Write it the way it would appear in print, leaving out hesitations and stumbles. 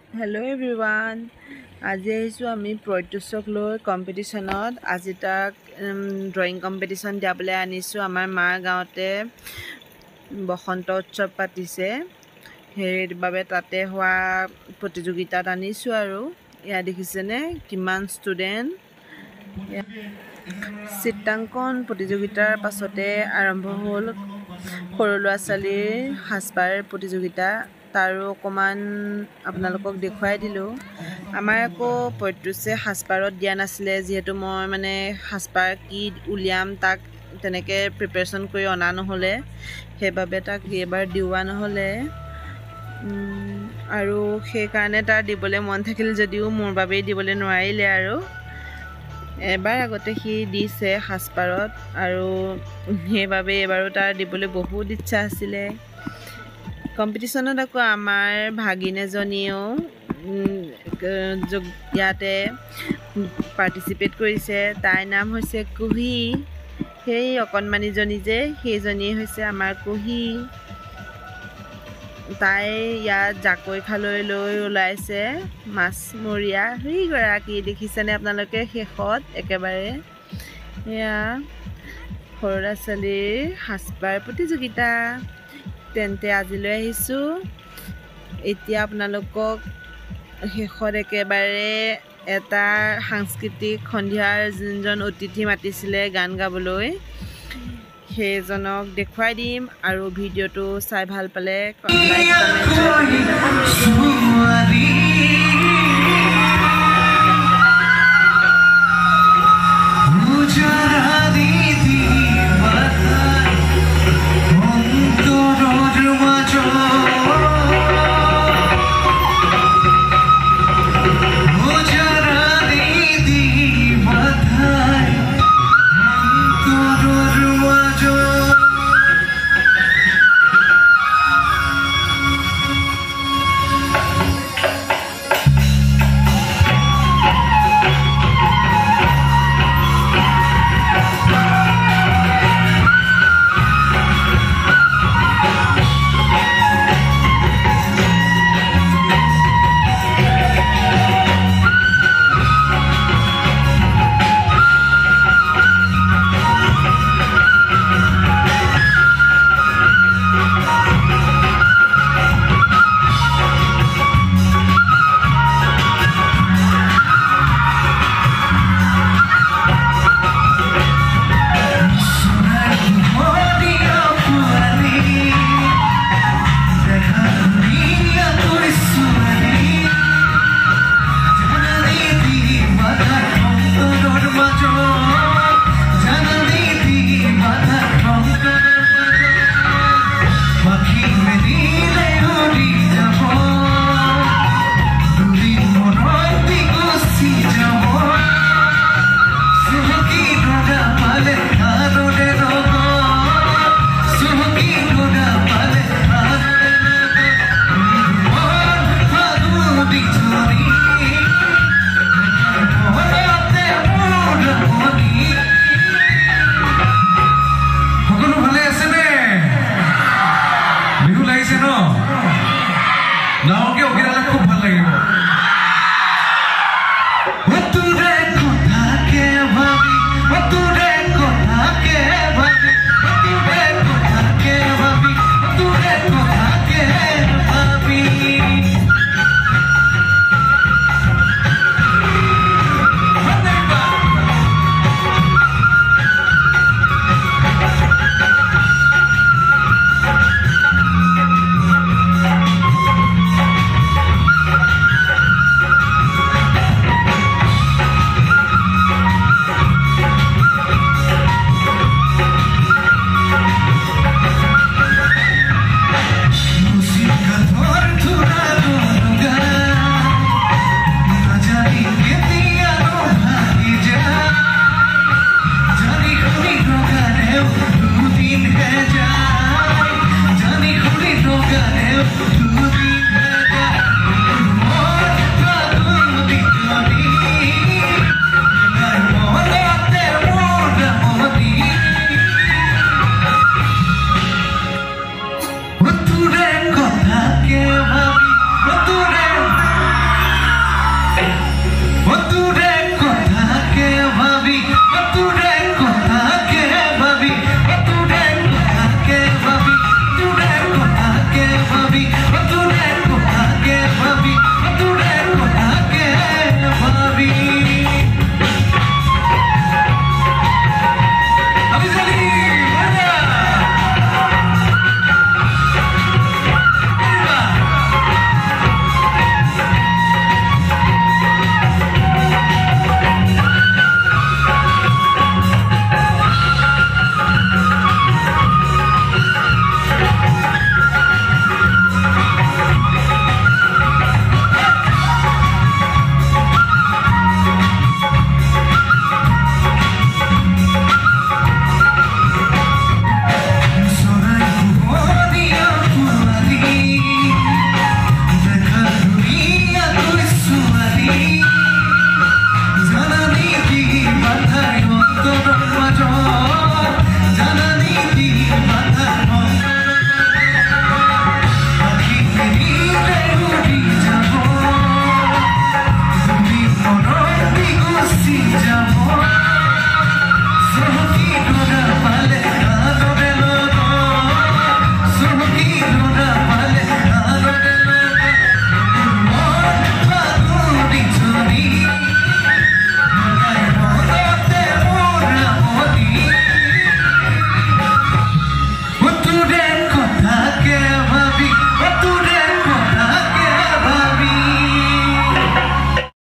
Hello everyone. আজি আহিছোঁ আমি প্ৰত্যুষক লৈ কম্পিটিশ্যনত আজি তাক ড্ৰয়িং কম্পিটিশ্যন দিয়াবলৈ আনিছোঁ। আমাৰ মাৰ গাঁৱতে বসন্ত উৎসৱ পাতিছে, সেইবাবে তাতে হোৱা প্ৰতিযোগিতাত আনিছোঁ। আৰু ইয়াত দেখিছেনে কিমান ষ্টুডেণ্ট। চিত্ৰাংকন প্ৰতিযোগিতাৰ পাছতে আৰম্ভ হ'ল সৰু ল'ৰা ছোৱালীৰ সাজপাৰ প্ৰতিযোগিতা। তাৰো অকণমান আপোনালোকক দেখুৱাই দিলোঁ। আমাৰ আকৌ প্ৰত্যুষে সাজপাৰত দিয়া নাছিলে, যিহেতু মই মানে সাজপাৰ কি উলিয়াম তাক তেনেকৈ প্ৰিপেৰেশ্যন কৰি অনা নহ'লে, সেইবাবে তাক এইবাৰ দিওৱা নহ'লে। আৰু সেইকাৰণে তাৰ দিবলৈ মন থাকিল যদিও মোৰ বাবেই দিবলৈ নোৱাৰিলে। আৰু এবাৰ আগতে সি দিছে সাজপাৰত, আৰু সেইবাবে এইবাৰো তাৰ দিবলৈ বহুত ইচ্ছা আছিলে। কম্পিটিশ্যনত আকৌ আমাৰ ভাগিন এজনীয়েও ইয়াতে পাৰ্টিচিপেট কৰিছে। তাইৰ নাম হৈছে কুহি। সেই অকণমানিজনী যে সেইজনীয়ে হৈছে আমাৰ কুহি। তাই ইয়াত জাকৈ খালৈ লৈ ওলাইছে মাছমৰীয়া সেইগৰাকী। দেখিছেনে আপোনালোকে শেষত একেবাৰে এয়া সৰু ল'ৰা ছোৱালীৰ সাজপাৰ প্ৰতিযোগিতা। তেন্তে আজিলৈ আহিছোঁ। এতিয়া আপোনালোকক শেষত একেবাৰে এটা সাংস্কৃতিক সন্ধিয়াৰ যোনজন অতিথি মাতিছিলে গান গাবলৈ, সেইজনক দেখুৱাই দিম। আৰু ভিডিঅ'টো চাই ভাল পালে লাইক কমেণ্ট